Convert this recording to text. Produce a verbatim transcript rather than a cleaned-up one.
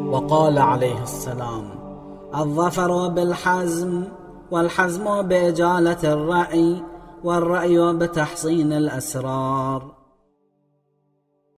وقال عليه السلام: الظفر بالحزم، والحزم بإجالة الرأي، والرأي بتحصين الأسرار.